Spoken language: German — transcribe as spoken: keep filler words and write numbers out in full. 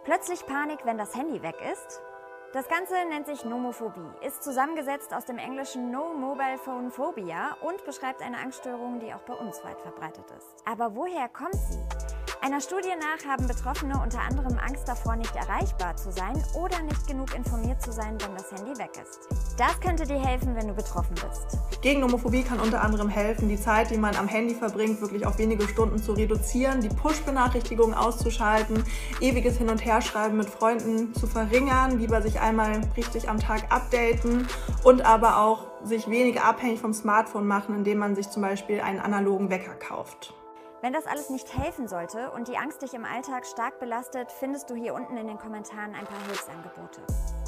Plötzlich Panik, wenn das Handy weg ist? Das Ganze nennt sich Nomophobie, ist zusammengesetzt aus dem englischen No Mobile Phone Phobia und beschreibt eine Angststörung, die auch bei uns weit verbreitet ist. Aber woher kommt sie? Einer Studie nach haben Betroffene unter anderem Angst davor, nicht erreichbar zu sein oder nicht genug informiert zu sein, wenn das Handy weg ist. Das könnte dir helfen, wenn du betroffen bist. Gegen Nomophobie kann unter anderem helfen, die Zeit, die man am Handy verbringt, wirklich auf wenige Stunden zu reduzieren, die Push-Benachrichtigungen auszuschalten, ewiges Hin- und Herschreiben mit Freunden zu verringern, lieber sich einmal richtig am Tag updaten und aber auch sich weniger abhängig vom Smartphone machen, indem man sich zum Beispiel einen analogen Wecker kauft. Wenn das alles nicht helfen sollte und die Angst dich im Alltag stark belastet, findest du hier unten in den Kommentaren ein paar Hilfsangebote.